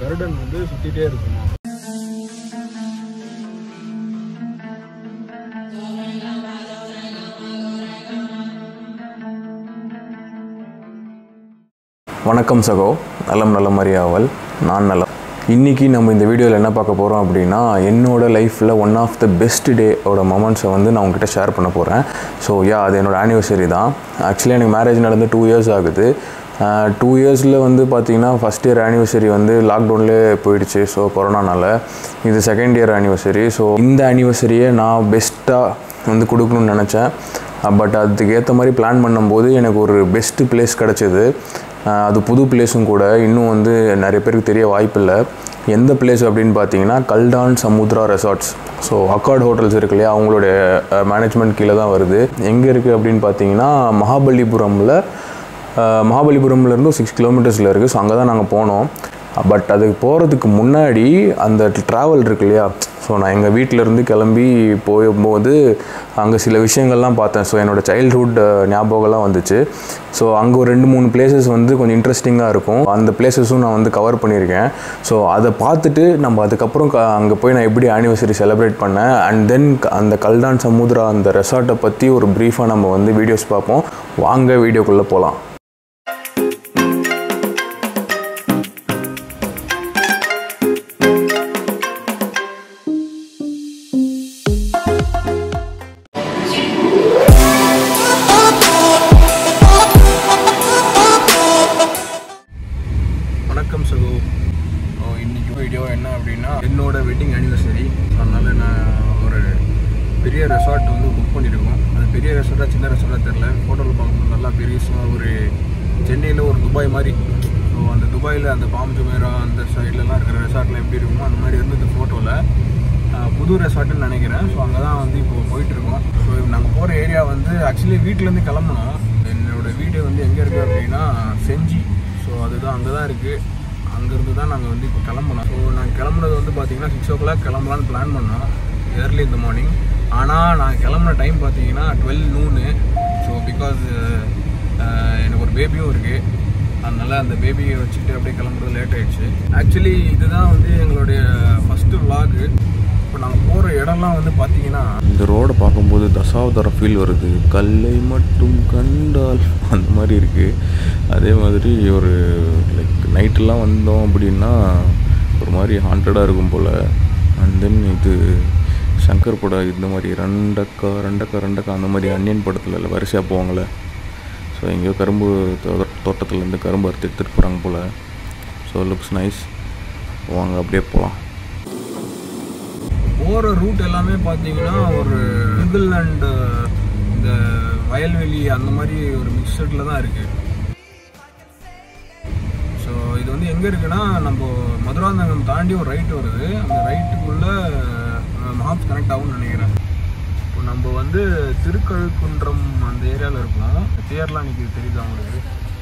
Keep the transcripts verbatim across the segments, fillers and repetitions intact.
garden வந்து சுத்திட்டே இருக்குமா. வணக்கம் சகோ, நலம் நலம் அறிய ஆவல், நான் நலம். இன்றைக்கி நம்ம இந்த வீடியோவில் என்ன பார்க்க போகிறோம் அப்படின்னா, என்னோடய லைஃப்பில் ஒன் ஆஃப் த பெஸ்ட் டேயோட மொமெண்ட்ஸை வந்து நான் உங்ககிட்ட ஷேர் பண்ண போகிறேன். ஸோ யா, அது என்னோடய ஆனிவர்சரி தான். ஆக்சுவலி எனக்கு மேரேஜ் நடந்து டூ இயர்ஸ் ஆகுது. டூ இயர்ஸில் வந்து பார்த்திங்கன்னா ஃபஸ்ட் இயர் ஆனிவர்சரி வந்து லாக்டவுன்லேயே போயிடுச்சு. ஸோ கொரோனானால் இது செகண்ட் இயர் ஆனிவர்சரி. ஸோ இந்த ஆனிவர்சரியை நான் பெஸ்ட்டாக வந்து கொடுக்கணும்னு நினச்சேன். பட் அதுக்கு ஏற்ற மாதிரி பிளான் பண்ணும்போது எனக்கு ஒரு பெஸ்ட்டு பிளேஸ் கிடச்சிது. அது புது பிளேஸும் கூட, இன்னும் வந்து நிறைய பேருக்கு தெரிய வாய்ப்பில்லை. எந்த பிளேஸ் அப்படின்னு பார்த்தீங்கன்னா Kaldan Samudra resorts. So accord hotels இருக்கு இல்லையா, அவங்களுடைய மேனேஜ்மெண்ட் கீழே தான் வருது. எங்கே இருக்குது அப்படின்னு பார்த்தீங்கன்னா மகாபலிபுரமில் மகாபலிபுரம்லேருந்து சிக்ஸ் கிலோமீட்டர்ஸில் இருக்குது. ஸோ அங்கே தான் நாங்கள் போனோம். பட் அதுக்கு போகிறதுக்கு முன்னாடி அந்த ட்ராவல் இருக்கு இல்லையா, ஸோ நான் எங்கள் வீட்டிலேருந்து கிளம்பி போகும்போது அங்கே சில விஷயங்கள்லாம் பார்த்தேன். ஸோ என்னோடய சைல்ட்ஹுட் ஞாபகம்லாம் வந்துச்சு. ஸோ அங்கே ஒரு ரெண்டு மூணு பிளேசஸ் வந்து கொஞ்சம் இன்ட்ரெஸ்டிங்காக இருக்கும். அந்த பிளேசஸும் நான் வந்து கவர் பண்ணியிருக்கேன். ஸோ அதை பார்த்துட்டு நம்ம அதுக்கப்புறம் க அங்கே போய் நான் எப்படி ஆனிவர்சரி செலிப்ரேட் பண்ணேன், அண்ட் தென் அந்த கல்டான் சமுத்ரா அந்த ரெசார்ட்டை பற்றி ஒரு ப்ரீஃபாக நம்ம வந்து வீடியோஸ் பார்ப்போம். வாங்க வீடியோக்குள்ளே போகலாம். வணக்கம் சகோ. இன்றைக்கி வீடியோ என்ன அப்படின்னா, என்னோடய வெட்டிங் ஆனிவர்சரி. அதனால் நான் ஒரு பெரிய ரெசார்ட் வந்து புக் பண்ணியிருக்கோம். அது பெரிய ரெசார்ட்டாக சின்ன ரெசார்ட்டாக தெரில, ஃபோட்டோவில் பார்க்கும்போது நல்லா பெருசாக ஒரு சென்னையில் ஒரு துபாய் மாதிரி. ஸோ அந்த துபாயில் அந்த பாம் ஜுமேரா அந்த சைட்லலாம் இருக்கிற ரெசார்ட்டில் எப்படி இருக்குமோ அந்த மாதிரி வந்து இந்த ஃபோட்டோவில் புது ரெசார்ட்டுன்னு நினைக்கிறேன். ஸோ அங்கே தான் வந்து இப்போது போயிட்டுருக்கோம். ஸோ நாங்கள் போகிற ஏரியா வந்து ஆக்சுவலி வீட்டிலேருந்து கிளம்பணும். என்னோடய வீடு வந்து எங்கே இருக்குது அப்படின்னா செஞ்சி. ஸோ அதுதான் அங்கே தான் இருக்குது. அங்கேருந்து தான் நாங்கள் வந்து இப்போ கிளம்பணும். ஸோ நாங்கள் கிளம்புனது வந்து பார்த்திங்கன்னா சிக்ஸ் ஓ கிளாக் கிளம்பலான்னு பிளான் பண்ணோம், ஏர்லி இந்த மார்னிங். ஆனால் நான் கிளம்புன டைம் பார்த்தீங்கன்னா டுவெல் நூனு. ஸோ பிகாஸ் எனக்கு ஒரு பேபியும் இருக்குது, அதனால் அந்த பேபியை வச்சுட்டு அப்படியே கிளம்புறது லேட் ஆகிடுச்சு. ஆக்சுவலி இதுதான் வந்து எங்களுடைய ஃபஸ்ட்டு விலாகு. இப்போ நாங்கள் போகிற இடம்லாம் வந்து பார்த்தீங்கன்னா, இந்த ரோடை பார்க்கும்போது தசாவதார ஃபீல் வருது. கல்லை மட்டும் கண்டால் அந்த மாதிரி இருக்குது. அதே மாதிரி ஒரு லைக் நைட்டெல்லாம் வந்தோம் அப்படின்னா ஒரு மாதிரி ஹாண்டடாக இருக்கும் போல். அண்ட் தென் இது சங்கர் படம், இந்த மாதிரி ரெண்டக்கா ரெண்டக்கா ரெண்டக்கா அந்த மாதிரி அன்னியன் படத்தில் இல்லை வரிசையாக போவாங்களே. ஸோ எங்கேயோ கரும்பு தோட்டத்துலேருந்து கரும்பு அறுத்து எடுத்துகிட்டு போகிறாங்க போல். So looks nice. வாங்க அப்படியே போகலாம். போகிற ரூட் எல்லாமே பார்த்தீங்கன்னா ஒரு மிடில் அண்ட் இந்த வயல்வெளி அந்த மாதிரி ஒரு மிக்சடில் தான் இருக்குது. ஸோ இது வந்து எங்கே இருக்குன்னா, நம்ம மதுராந்தகம் தாண்டி ஒரு ரைட்டு வருது. அந்த ரைட்டுக்குள்ளே மஹாப்ஸ் கனெக்ட் ஆகும்னு நினைக்கிறேன். இப்போ நம்ம வந்து திருக்கழுக்குன்றம் அந்த ஏரியாவில் இருக்கோம். தேர்லாம் நிற்கிது, தெரியுது அவங்களுக்கு.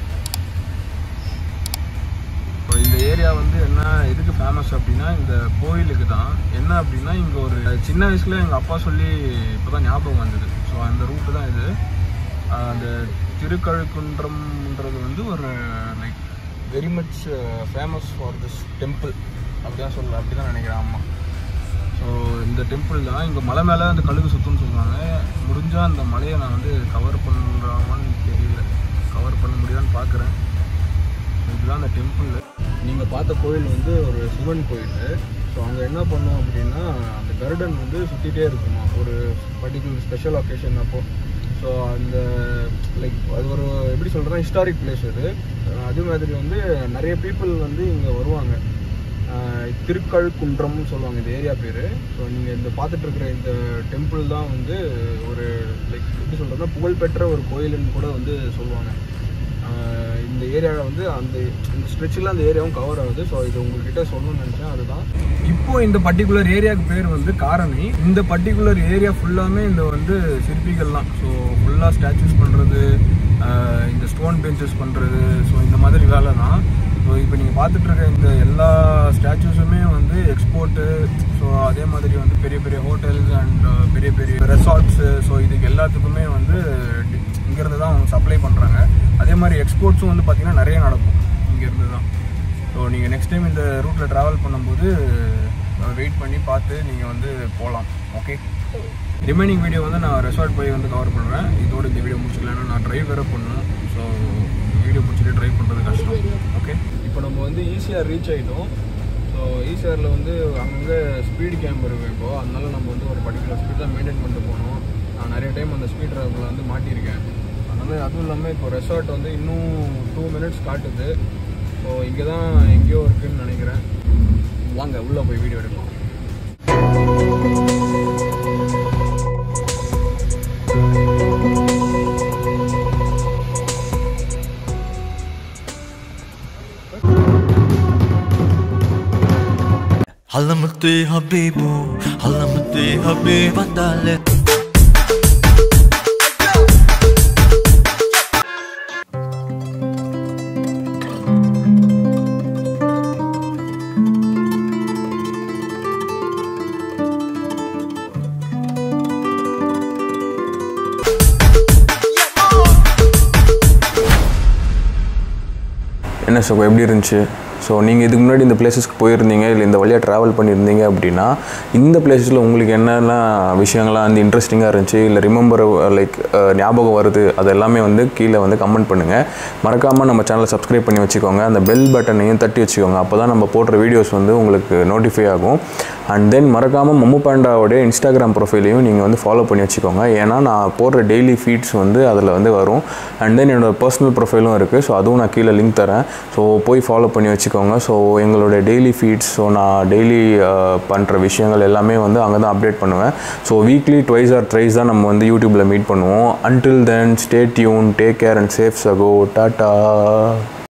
இப்போ இந்த ஏரியா வந்து என்ன எதுக்கு ஃபேமஸ் அப்படின்னா இந்த கோயிலுக்கு தான். என்ன அப்படின்னா, இங்கே ஒரு சின்ன வயசில் எங்கள் அப்பா சொல்லி இப்போ தான் ஞாபகம் வந்தது. ஸோ அந்த ரூட்டு தான் இது. அந்த திருக்கழுக்குன்றம்ன்றது வந்து ஒரு like very much famous for this temple அப்படி தான் சொல்ல அப்படி தான் நினைக்கிறேன். ஆமாம். ஸோ இந்த டெம்பிள் தான். இங்கே மலை மேலே அந்த கழுகு சுற்றுன்னு சொல்லுவாங்க. முடிஞ்சால் அந்த மலையை நான் வந்து கவர் பண்ணுறாமான்னு தெரியல, கவர் பண்ண முடியாதுன்னு பார்க்குறேன். இதுதான் அந்த டெம்பிள். நீங்கள் பார்த்த கோயில் வந்து ஒரு சிவன் கோயில். ஸோ அங்கே என்ன பண்ணோம் அப்படின்னா, அந்த கார்டன் வந்து சுற்றிட்டே இருக்குமா ஒரு பர்டிகுலர் ஸ்பெஷல் ஒகேஷன் அப்போது. ஸோ அந்த லைக் அது ஒரு எப்படி சொல்கிறேன்னா ஹிஸ்டாரிக் பிளேஸ் அது. அதே மாதிரி வந்து நிறைய பீப்புள் வந்து இங்கே வருவாங்க. திருக்கழுக்குன்றம்னு சொல்லுவாங்க இந்த ஏரியா பேர். ஸோ நீங்கள் இந்த பார்த்துட்ருக்கிற இந்த டெம்பிள் தான் வந்து ஒரு லைக் எப்படி சொல்கிறதுனா புகழ்பெற்ற ஒரு கோயிலுன்னு கூட வந்து சொல்லுவாங்க. இந்த ஏரியாவில் வந்து அந்த இந்த ஸ்ட்ரெச்சில் அந்த ஏரியாவும் கவர் ஆகுது. ஸோ இது உங்கள்கிட்ட சொல்லணும்னு நினச்சேன், அதுதான். இப்போது இந்த பர்டிகுலர் ஏரியாவுக்கு பேர் வந்து காரணி. இந்த பர்டிகுலர் ஏரியா ஃபுல்லாமே இந்த வந்து சிற்பிகள் தான். ஸோ ஃபுல்லாக ஸ்டாச்சூஸ் பண்ணுறது, இந்த ஸ்டோன் பெஞ்சஸ் பண்ணுறது, ஸோ இந்த மாதிரி வேலை தான். ஸோ இப்போ நீங்கள் பார்த்துட்ருக்க இந்த எல்லா ஸ்டாச்சூஸுமே வந்து எக்ஸ்போர்ட்டு. ஸோ அதே மாதிரி வந்து பெரிய பெரிய ஹோட்டல்ஸ் அண்ட் பெரிய பெரிய ரெசார்ட்ஸு, ஸோ இதுக்கு எல்லாத்துக்குமே வந்து இங்கேருந்து தான் அவங்க சப்ளை பண்ணுறாங்க. அதே மாதிரி எக்ஸ்போர்ட்ஸும் வந்து பார்த்திங்கன்னா நிறைய நடக்கும் இங்கேருந்து தான். ஸோ நீங்கள் நெக்ஸ்ட் டைம் இந்த ரூட்டில் ட்ராவல் பண்ணும்போது வெயிட் பண்ணி பார்த்து நீங்கள் வந்து போகலாம். ஓகே, ரிமைனிங் வீடியோ வந்து நான் ரெசார்ட் போய் வந்து கவர் பண்ணுறேன். இதோட இந்த வீடியோ முடிச்சுக்கலான்னா நான் ட்ரைவ் வேறு பண்ணணும். ஸோ வீடியோ முடிச்சுட்டு ட்ரைவ் பண்ணுறது கஷ்டம். ஓகே, இப்போ நம்ம வந்து ஈஸியாக ரீச் ஆகிட்டோம். ஸோ ஈஸியாரில் வந்து அங்கங்கே ஸ்பீடு கேம்ப் இருக்கும். இப்போது அதனால நம்ம வந்து ஒரு பர்டிகுலர் ஸ்பீட் தான் மெயின்டைன் பண்ணிட்டு போகணும். நான் நிறைய டைம் அந்த ஸ்பீட் ட்ராப்பில் வந்து மாட்டியிருக்கேன். அதனால் அதுவும் இல்லாமல் இப்போ ரெசார்ட் வந்து இன்னும் டூ மினிட்ஸ் காட்டுது. ஸோ இங்கே தான் எங்கேயோ இருக்குதுன்னு நினைக்கிறேன். வாங்க உள்ளே போய் வீடியோ எடுக்கலாம். Halamati habibu, halamati habib andale. என்ன சகோ எப்படி இருந்துச்சு? ஸோ நீங்கள் இதுக்கு முன்னாடி இந்த பிளேஸஸ்க்கு போயிருந்தீங்க இல்லை இந்த வழியாக ட்ராவல் பண்ணியிருந்தீங்க அப்படின்னா இந்த பிளேஸில் உங்களுக்கு என்னென்ன விஷயங்கள்லாம் வந்து இன்ட்ரெஸ்டிங்காக இருந்துச்சு இல்லை ரிமெம்பர் லைக் ஞாபகம் வருது அது எல்லாமே வந்து கீழே வந்து கமெண்ட் பண்ணுங்கள். மறக்காமல் நம்ம சேனலை சப்ஸ்கிரைப் பண்ணி வச்சுக்கோங்க. அந்த பெல் பட்டனையும் தட்டி வச்சுக்கோங்க. அப்போ தான் நம்ம போடுற வீடியோஸ் வந்து உங்களுக்கு நோட்டிஃபை ஆகும். அண்ட் தென் மறக்காமல் மம்மு பாண்டாவோடைய இன்ஸ்டாகிராம் ப்ரொஃபைலையும் நீங்கள் வந்து ஃபாலோ பண்ணி வச்சுக்கோங்க. ஏன்னா நான் போடுற டெய்லி ஃபீட்ஸ் வந்து அதில் வந்து வரும். அண்ட் தென் என்னோடய பர்சனல் ப்ரொஃபைலும் இருக்குது. ஸோ அதுவும் நான் கீழே லிங்க் தரேன். ஸோ போய் ஃபாலோ பண்ணி வச்சுக்கோங்க. ஸோ எங்களோட டெய்லி ஃபீட்ஸ், ஸோ நான் டெய்லி பண்ணுற விஷயங்கள் எல்லாமே வந்து அங்கே தான் அப்டேட் பண்ணுவேன். So weekly twice or thrice தான் நம்ம வந்து யூடியூப்பில் மீட் பண்ணுவோம். Until then stay tune, take care and safe சகோ. டாட்டா.